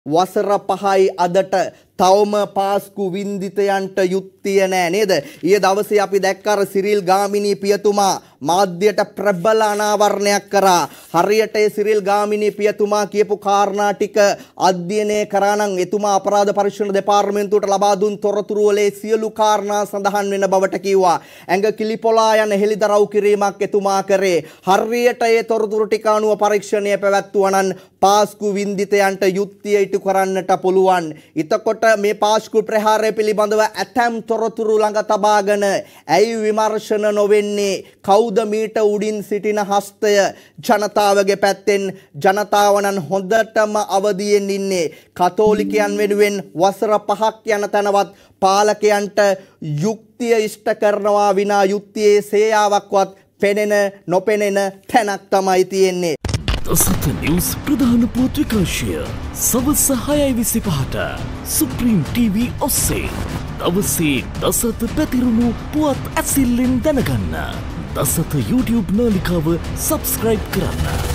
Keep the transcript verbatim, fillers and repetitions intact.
වසර පහයි අදට තවම පාස්කු වින්දිතයන්ට යුක්තිය නෑ නේද? ඊයේ දවසේ අපි දැක්ක අර සිරිල් ගාමිණී පියතුමා මාධ්‍යයට ප්‍රබල අනාවරණයක් කරා. හරියට ඒ සිරිල් ගාමිණී පියතුමා කියපු කාරණා ටික අධ්‍යයනය කරා නම් එතුමා අපරාධ පරීක්ෂණ දෙපාර්තමේන්තුවට ලබා දුන් තොරතුරු වල සියලු කාරණා සඳහන් වෙන බවට කිව්වා. ඇඟ කිලිපොලා යන හෙළිදරව් කිරීමක් එතුමා කරේ. හරියට ඒ තොරතුරු ටික අනුව පරීක්ෂණය පැවැත්වුවා නම් පාස්කු වින්දිතයන්ට යුක්තිය ඉටු කරන්නට පුළුවන්. එතකොට මේ පාස්කු ප්‍රහාරය පිළිබඳව ඇතැම් තොරතුරු ළඟ තබාගෙන ඇයි විමර්ශන නොවෙන්නේ? කවුද මීට උඩින් සිටින හස්තය? ජනතාවගේ පැත්තෙන් ජනතාව නම් හොඳටම අවදියෙන් ඉන්නේ. කතෝලිකයන් වෙනුවෙන් වසර පහක් යන තැනවත් පාලකයන්ට යුක්තිය ඉෂ්ට කරනවා විනා යුක්තියේ සේයාවක්වත් පෙනෙන නොපෙනෙන තැනක් තමයි තියෙන්නේ. දසත නිවුස් ප්‍රධාන පුවත් විකාශය සවස් හයයි විසිපහට සුප්‍රීම් ටීවී ඔස්සේ දවසේ දසත පැතිරුණු පුවත් ඇසිල්ලෙන් දැනගන්න. දසත YouTube නාලිකාව සබස්ක්‍රයිබ් කරන්න.